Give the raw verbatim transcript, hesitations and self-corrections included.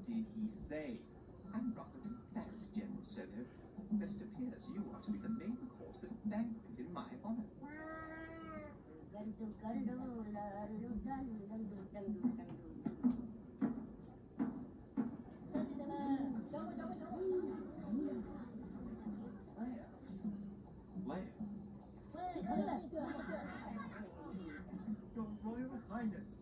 did he say? I'm rather embarrassed, General Solo, but it appears you are to be the main course at a banquet in my honor. Leia. Leia. Your Royal Highness.